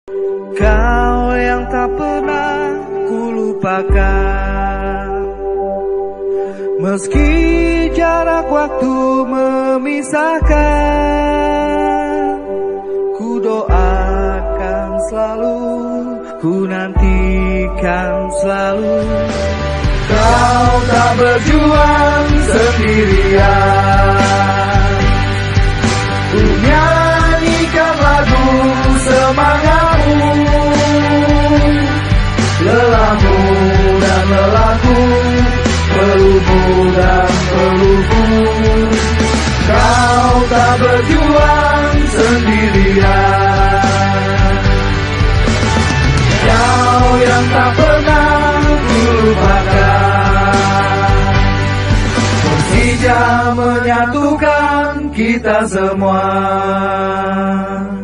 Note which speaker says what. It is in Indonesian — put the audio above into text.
Speaker 1: Kau yang tak pernah kulupakan, meski jarak waktu memisahkan. Ku doakan selalu, ku nantikan selalu. Kau tak berjuang sendirian, ku nyanyikan lagu semangatmu. Lelahmu dan lelahku, peluhmu dan peluhku. Kau tak berjuang sendirian, kau yang tak pernah kulupakan. Persija menyatukan kita semua.